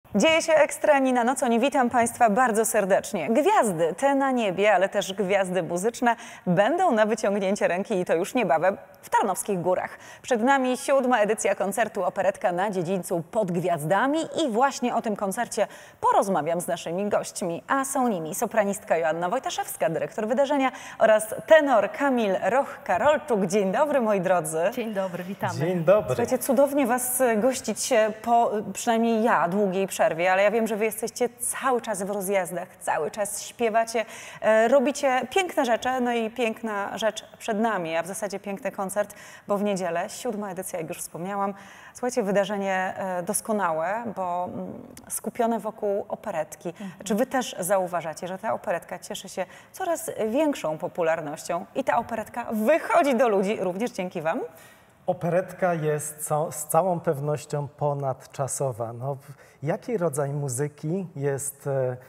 Dzieje się ekstra, Nina Noconi. Witam Państwa bardzo serdecznie. Gwiazdy, te na niebie, ale też gwiazdy muzyczne będą na wyciągnięcie ręki i to już niebawem w Tarnowskich Górach. Przed nami 7. edycja koncertu Operetka na dziedzińcu pod gwiazdami i właśnie o tym koncercie porozmawiam z naszymi gośćmi, a są nimi sopranistka Joanna Wojtaszewska, dyrektor wydarzenia oraz tenor Kamil Roch-Karolczuk. Dzień dobry, moi drodzy. Dzień dobry, witamy. Dzień dobry. Słuchajcie, cudownie Was gościć po, przynajmniej ja, długiej przerwie, ale ja wiem, że Wy jesteście cały czas w rozjazdach, cały czas śpiewacie, robicie piękne rzeczy, no i piękna rzecz przed nami, a w zasadzie piękny koncert, bo w niedzielę, 7. edycja, jak już wspomniałam. Słuchajcie, wydarzenie doskonałe, bo skupione wokół operetki. Czy Wy też zauważacie, że ta operetka cieszy się coraz większą popularnością i ta operetka wychodzi do ludzi również dzięki Wam? Operetka jest z całą pewnością ponadczasowa. No, jaki rodzaj muzyki jest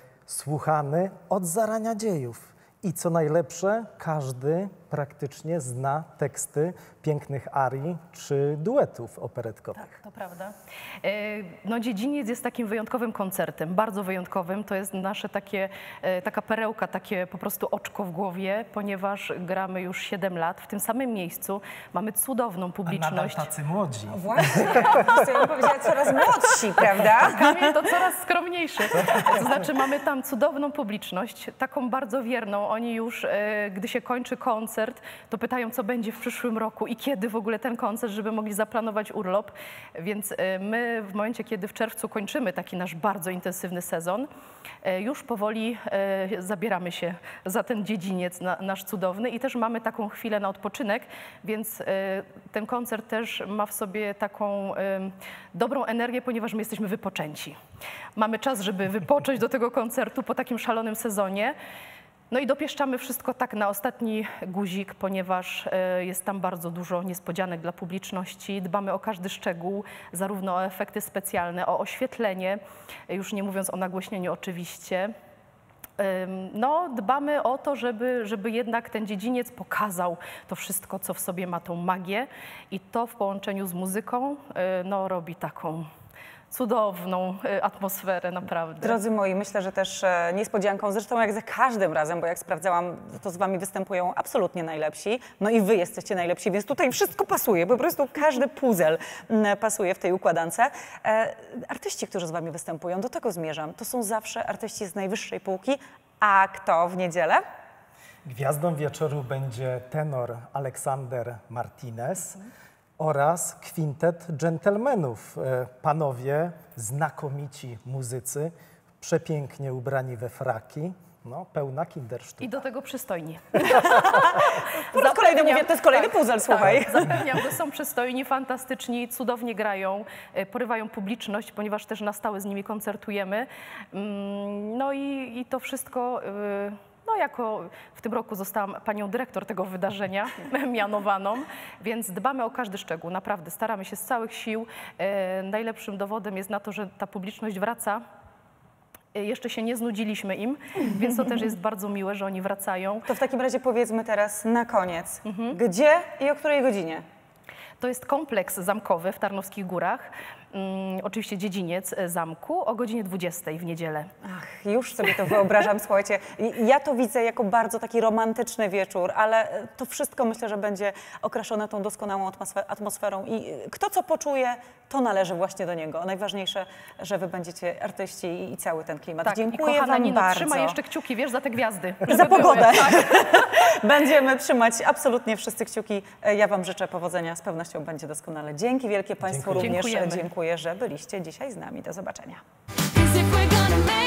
słuchany od zarania dziejów? I co najlepsze, każdy praktycznie zna teksty pięknych arii czy duetów operetkowych. Tak, to prawda. No, Dziedziniec jest takim wyjątkowym koncertem, bardzo wyjątkowym. To jest nasze taka perełka, takie po prostu oczko w głowie, ponieważ gramy już 7 lat w tym samym miejscu. Mamy cudowną publiczność. A nadal tacy młodzi. Właśnie, ja bym powiedziała coraz młodsi, prawda? Kamil to coraz skromniejszy. To znaczy mamy tam cudowną publiczność, taką bardzo wierną. Oni już, gdy się kończy koncert, to pytają, co będzie w przyszłym roku i kiedy w ogóle ten koncert, żeby mogli zaplanować urlop. Więc my w momencie, kiedy w czerwcu kończymy taki nasz bardzo intensywny sezon, już powoli zabieramy się za ten dziedziniec nasz cudowny i też mamy taką chwilę na odpoczynek, więc ten koncert też ma w sobie taką dobrą energię, ponieważ my jesteśmy wypoczęci. Mamy czas, żeby wypocząć do tego koncertu po takim szalonym sezonie. No i dopieszczamy wszystko tak na ostatni guzik, ponieważ jest tam bardzo dużo niespodzianek dla publiczności. Dbamy o każdy szczegół, zarówno o efekty specjalne, o oświetlenie, już nie mówiąc o nagłośnieniu oczywiście. No, dbamy o to, żeby jednak ten dziedziniec pokazał to wszystko, co w sobie ma tą magię i to w połączeniu z muzyką no, robi taką cudowną atmosferę, naprawdę. Drodzy moi, myślę, że też niespodzianką, zresztą jak za każdym razem, bo jak sprawdzałam, to z Wami występują absolutnie najlepsi, no i Wy jesteście najlepsi, więc tutaj wszystko pasuje, po prostu każdy puzzle pasuje w tej układance. Artyści, którzy z Wami występują, do tego zmierzam, to są zawsze artyści z najwyższej półki, a kto w niedzielę? Gwiazdą wieczoru będzie tenor Aleksander Martinez oraz kwintet dżentelmenów. Panowie, znakomici muzycy, przepięknie ubrani we fraki, no, pełna kindersztuka. I do tego przystojni. Po raz kolejny mówię, to jest kolejny puzzle, słuchaj. Tak, zapewniam, że są przystojni, fantastyczni, cudownie grają, porywają publiczność, ponieważ też na stałe z nimi koncertujemy. No i to wszystko... No, jako w tym roku zostałam panią dyrektor tego wydarzenia, mianowaną, więc dbamy o każdy szczegół, naprawdę staramy się z całych sił. Najlepszym dowodem jest na to, że ta publiczność wraca. Jeszcze się nie znudziliśmy im, więc to też jest bardzo miłe, że oni wracają. To w takim razie powiedzmy teraz na koniec, gdzie i o której godzinie? To jest kompleks zamkowy w Tarnowskich Górach. Oczywiście dziedziniec zamku o godzinie 20 w niedzielę. Ach, już sobie to wyobrażam, słuchajcie. Ja to widzę jako bardzo taki romantyczny wieczór, ale to wszystko myślę, że będzie okraszone tą doskonałą atmosferą i kto co poczuje, to należy właśnie do niego. Najważniejsze, że Wy będziecie artyści i cały ten klimat. Tak, dziękuję i kochana Wam Nino, bardzo. trzymaj jeszcze kciuki, wiesz, za te gwiazdy. Za pogodę. Tak. Będziemy trzymać absolutnie wszyscy kciuki. Ja Wam życzę powodzenia, z pewnością będzie doskonale. Dzięki wielkie Państwu również. Dziękujemy. Dziękuję, że byliście dzisiaj z nami. Do zobaczenia.